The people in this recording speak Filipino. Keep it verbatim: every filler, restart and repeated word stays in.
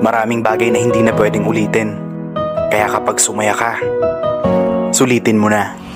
Maraming bagay na hindi na pwedeng ulitin. Kaya kapag sumaya ka, sulitin mo na.